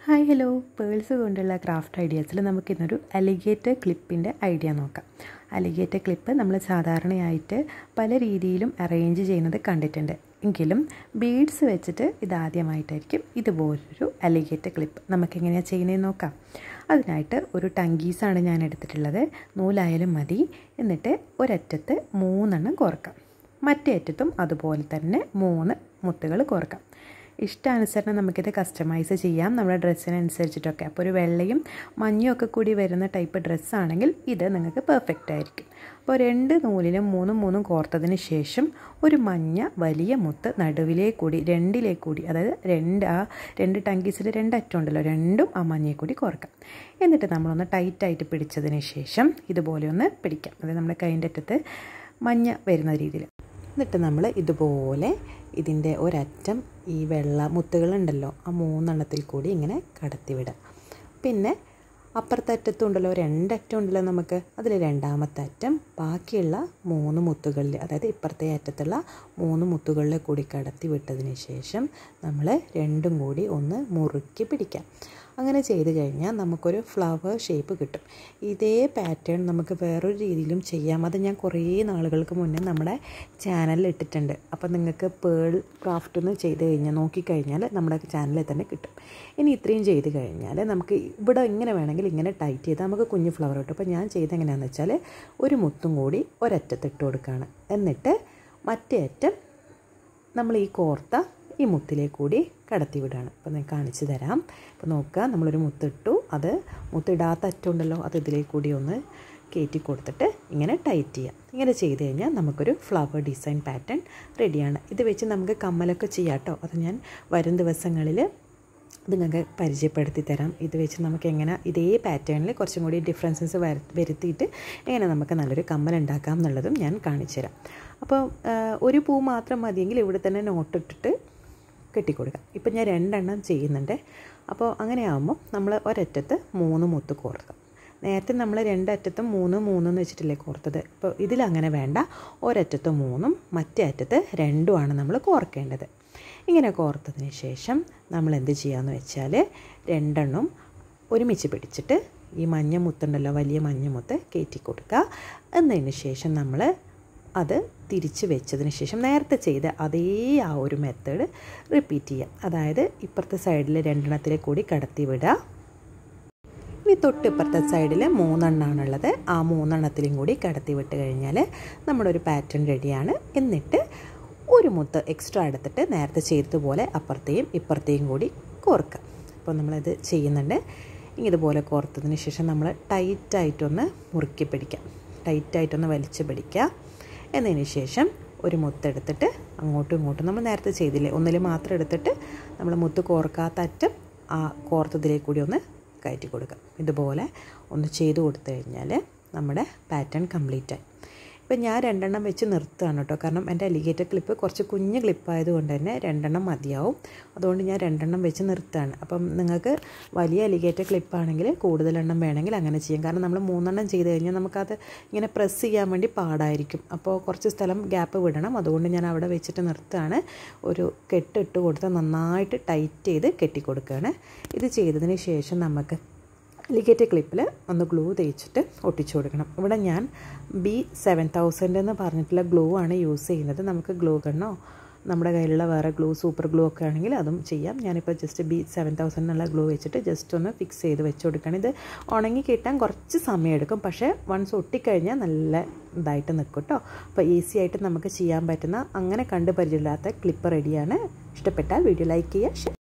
Hi hello, pearls കൊണ്ടുള്ള craft ഐഡിയാസിൽ നമുക്കിന്നൊരു അലിഗേറ്റർ ക്ലിപ്പിൻ്റെ ഐഡിയ നോക്കാം. അലിഗേറ്റർ ക്ലിപ്പ് നമ്മൾ സാധാരണയായിട്ട് പല രീതിയിലും അറേഞ്ച് ചെയ്യുന്നത് കണ്ടിട്ടുണ്ട്. എങ്കിലും ബീഡ്സ് വെച്ചിട്ട് ഇതാദ്യമായിട്ടായിരിക്കും ഇതുപോലൊരു അലിഗേറ്റർ ക്ലിപ്പ് നമുക്കെങ്ങനെയാണ് ചെയ്യുന്നതെന്ന് നോക്കാം. അതിനായിട്ട് ഒരു ടങ്കീസാണ് ഞാൻ എടുത്തിട്ടുള്ളത്. നൂലായാലും മതി. എന്നിട്ട് ഒരറ്റത്ത് 3 കോർക്കാം, മറ്റേ അറ്റത്തും അതുപോലെ തന്നെ 3 മുത്തുകൾ കോർക്കാം. ഇഷ്ടാനുസരണം നമുക്കിത് കസ്റ്റമൈസ് ചെയ്യാം, നമ്മുടെ ഡ്രസ്സിനനുസരിച്ചിട്ടൊക്കെ. അപ്പോൾ ഒരു വെള്ളയും മഞ്ഞയും ഒക്കെ കൂടി വരുന്ന ടൈപ്പ് ഡ്രസ്സാണെങ്കിൽ ഇത് നിങ്ങൾക്ക് പെർഫെക്റ്റ് ആയിരിക്കും. അപ്പോൾ 2 നൂലിലും 3 കോർത്തതിന് ശേഷം ഒരു മഞ്ഞ വലിയ മുത്ത് നടുവിലേ കൂടി 2 കൂടി, അതായത് 2 ടങ്കീസിൽ 2 അറ്റം ഉണ്ടല്ലോ, 2 ആ മഞ്ഞയെ കൂടി കോർക്കാം. എന്നിട്ട് നമ്മളൊന്ന് ടൈറ്റായിട്ട് പിടിച്ചതിന് ശേഷം ഇതുപോലെ ഒന്ന് പിടിക്കാം, അതായത് നമ്മുടെ കൈൻ്റെ അറ്റത്ത് മഞ്ഞ വരുന്ന രീതിയിൽ. എന്നിട്ട് നമ്മൾ ഇതുപോലെ ഇതിൻ്റെ ഒരറ്റം ഈ വെള്ള മുത്തുകളുണ്ടല്ലോ ആ 3 കൂടി ഇങ്ങനെ കടത്തിവിടാം. പിന്നെ അപ്പുറത്തെ അറ്റത്തും ഉണ്ടല്ലോ 2 അറ്റം ഉണ്ടല്ലോ നമുക്ക്, അതിൽ രണ്ടാമത്തെ അറ്റം ബാക്കിയുള്ള 3 മുത്തുകളിൽ, അതായത് ഇപ്പുറത്തെ അറ്റത്തുള്ള 3 മുത്തുകളിൽ കൂടി കടത്തി വിട്ടതിന് ശേഷം നമ്മൾ 2 കൂടി ഒന്ന് മുറുക്കി പിടിക്കാം. അങ്ങനെ ചെയ്ത് കഴിഞ്ഞാൽ നമുക്കൊരു ഫ്ലവർ ഷേപ്പ് കിട്ടും. ഇതേ പാറ്റേൺ നമുക്ക് വേറൊരു രീതിയിലും ചെയ്യാം. അത് ഞാൻ കുറേ നാളുകൾക്ക് മുന്നേ നമ്മുടെ ചാനലിൽ ഇട്ടിട്ടുണ്ട്. അപ്പോൾ നിങ്ങൾക്ക് പേൾ ക്രാഫ്റ്റ് ഒന്ന് ചെയ്ത് കഴിഞ്ഞാൽ നോക്കിക്കഴിഞ്ഞാൽ നമ്മുടെ ചാനലിൽ തന്നെ കിട്ടും. ഇനി ഇത്രയും ചെയ്ത് കഴിഞ്ഞാൽ നമുക്ക് ഇവിടെ ഇങ്ങനെ വേണമെങ്കിൽ ഇങ്ങനെ ടൈറ്റ് ചെയ്താൽ നമുക്ക് കുഞ്ഞു ഫ്ലവർ കിട്ടും. അപ്പോൾ ഞാൻ ചെയ്തെങ്ങനെയാണെന്ന് വെച്ചാൽ ഒരു മുത്തും കൂടി ഒരറ്റത്ത് ഇട്ട് കൊടുക്കുകയാണ്. എന്നിട്ട് മറ്റേ അറ്റം നമ്മൾ ഈ കോർത്ത ഈ മുത്തിലേക്ക് കൂടി കടത്തി വിടുകയാണ്. അപ്പോൾ ഞാൻ കാണിച്ചു തരാം. അപ്പോൾ നോക്കുക, നമ്മളൊരു മുത്തിട്ടു, അത് മുത്തിടാത്ത അറ്റം ഉണ്ടല്ലോ അത് ഇതിലേക്ക് കൂടി ഒന്ന് കയറ്റി കൊടുത്തിട്ട് ഇങ്ങനെ ടൈറ്റ് ചെയ്യാം. ഇങ്ങനെ ചെയ്ത് കഴിഞ്ഞാൽ നമുക്കൊരു ഫ്ലവർ ഡിസൈൻ പാറ്റേൺ റെഡിയാണ്. ഇത് വെച്ച് നമുക്ക് കമ്മലൊക്കെ ചെയ്യാം കേട്ടോ. അത് ഞാൻ വരും ദിവസങ്ങളിൽ നിങ്ങൾക്ക് പരിചയപ്പെടുത്തി തരാം. ഇത് വെച്ച് നമുക്ക് എങ്ങനെ ഇതേ പാറ്റേണിൽ കുറച്ചും കൂടി ഡിഫറൻസസ് വരുത്തിയിട്ട് എങ്ങനെ നമുക്ക് നല്ലൊരു കമ്മൽ ഉണ്ടാക്കാം എന്നുള്ളതും ഞാൻ കാണിച്ചു തരാം. അപ്പോൾ ഒരു പൂ മാത്രം മതിയെങ്കിൽ ഇവിടെ തന്നെ നോട്ടിട്ടിട്ട് കെട്ടിക്കൊടുക്കാം. ഇപ്പം ഞാൻ 2 ചെയ്യുന്നുണ്ട്. അപ്പോൾ അങ്ങനെ ആകുമ്പോൾ നമ്മൾ ഒരറ്റത്ത് 3 മുത്ത് കോർക്കാം. നേരത്തെ നമ്മൾ 2 അറ്റത്തും 3 എന്ന് വെച്ചിട്ടില്ലേ കോർത്തത്. ഇപ്പോൾ ഇതിലങ്ങനെ വേണ്ട, ഒരറ്റത്ത് 3 മറ്റേ അറ്റത്ത് 2 നമ്മൾ കോർക്കേണ്ടത്. ഇങ്ങനെ കോർത്തതിന് ശേഷം നമ്മൾ എന്ത് ചെയ്യാമെന്ന് വെച്ചാൽ 2 ഒരുമിച്ച് പിടിച്ചിട്ട് ഈ മഞ്ഞ മുത്തുണ്ടല്ലോ, വലിയ മഞ്ഞ മുത്ത് കയറ്റി കൊടുക്കുക. എന്നതിന് ശേഷം നമ്മൾ അത് തിരിച്ച് വെച്ചതിന് ശേഷം നേരത്തെ ചെയ്ത അതേ ആ ഒരു മെത്തേഡ് റിപ്പീറ്റ് ചെയ്യാം. അതായത് ഇപ്പുറത്തെ സൈഡിൽ 2 കൂടി കടത്തി വിടുക. ഇനി തൊട്ടിപ്പുറത്തെ സൈഡിൽ 3 ഉള്ളത്, ആ 3 കൂടി കടത്തി വിട്ട് കഴിഞ്ഞാൽ നമ്മുടെ ഒരു പാറ്റേൺ റെഡിയാണ്. എന്നിട്ട് ഒരു മുത്ത് എക്സ്ട്രാ എടുത്തിട്ട് നേരത്തെ ചെയ്തതുപോലെ അപ്പുറത്തെയും ഇപ്പുറത്തെയും കൂടി കോർക്കുക. അപ്പോൾ നമ്മളത് ചെയ്യുന്നുണ്ട്. ഇതുപോലെ കോർത്തതിന് ശേഷം നമ്മൾ ടൈറ്റായിട്ടൊന്ന് മുറുക്കി പിടിക്കാം, ടൈറ്റായിട്ടൊന്ന് വലിച്ച് പിടിക്കുക. എന്നതിന് ശേഷം ഒരു മുത്തെടുത്തിട്ട് അങ്ങോട്ടും ഇങ്ങോട്ടും നമ്മൾ നേരത്തെ ചെയ്തില്ലേ, ഒന്നിൽ മാത്രം എടുത്തിട്ട് നമ്മൾ മുത്ത് കോർക്കാത്ത അറ്റം ആ കോർത്തതിലേക്ക് കൂടി ഒന്ന് കയറ്റി കൊടുക്കുക. ഇതുപോലെ ഒന്ന് ചെയ്ത് കൊടുത്തു കഴിഞ്ഞാൽ നമ്മുടെ പാറ്റേൺ കംപ്ലീറ്റായി. ഇപ്പം ഞാൻ 2 വെച്ച് നിർത്തുകയാണ് കേട്ടോ. കാരണം എൻ്റെ അലിഗേറ്റർ ക്ലിപ്പ് കുറച്ച് കുഞ്ഞ് ക്ലിപ്പായതുകൊണ്ട് തന്നെ 2 മതിയാവും. അതുകൊണ്ട് ഞാൻ 2 വെച്ച് നിർത്തുകയാണ്. അപ്പം നിങ്ങൾക്ക് വലിയ അലിഗേറ്റർ ക്ലിപ്പാണെങ്കിൽ കൂടുതലെണ്ണം വേണമെങ്കിൽ അങ്ങനെ ചെയ്യാം. കാരണം നമ്മൾ 3 ചെയ്ത് കഴിഞ്ഞാൽ നമുക്കത് ഇങ്ങനെ പ്രസ് ചെയ്യാൻ വേണ്ടി പാടായിരിക്കും. അപ്പോൾ കുറച്ച് സ്ഥലം ഗ്യാപ്പ് വിടണം. അതുകൊണ്ട് ഞാൻ അവിടെ വെച്ചിട്ട് നിർത്തുകയാണ്. ഒരു കെട്ടിട്ട് കൊടുത്ത് നന്നായിട്ട് ടൈറ്റ് ചെയ്ത് കെട്ടിക്കൊടുക്കുകയാണ്. ഇത് ചെയ്തതിന് ശേഷം നമുക്ക് അലിഗേറ്റർ ക്ലിപ്പിൽ ഒന്ന് ഗ്ലൂ തേച്ചിട്ട് ഒട്ടിച്ചു കൊടുക്കണം. ഇവിടെ ഞാൻ B7000 എന്ന് പറഞ്ഞിട്ടുള്ള ഗ്ലൂ ആണ് യൂസ് ചെയ്യുന്നത്. നമുക്ക് ഗ്ലൂ ഗണ്ണോ നമ്മുടെ കയ്യിലുള്ള വേറെ ഗ്ലൂ, സൂപ്പർ ഗ്ലൂ ഒക്കെ ആണെങ്കിൽ അതും ചെയ്യാം. ഞാനിപ്പോൾ ജസ്റ്റ് B7000 എന്നുള്ള ഗ്ലൂ വെച്ചിട്ട് ജസ്റ്റ് ഒന്ന് ഫിക്സ് ചെയ്ത് വെച്ച് കൊടുക്കണം. ഇത് ഉണങ്ങി കിട്ടാൻ കുറച്ച് സമയം എടുക്കും, പക്ഷേ വൺസ് ഒട്ടിക്കഴിഞ്ഞാൽ നല്ല ഇതായിട്ട് നിൽക്കും കേട്ടോ. അപ്പോൾ ഈസി ആയിട്ട് നമുക്ക് ചെയ്യാൻ പറ്റുന്ന അങ്ങനെ കണ്ട് പരിചയമില്ലാത്ത ക്ലിപ്പ് റെഡിയാണ്. ഇഷ്ടപ്പെട്ടാൽ വീഡിയോ ലൈക്ക് ചെയ്യുക.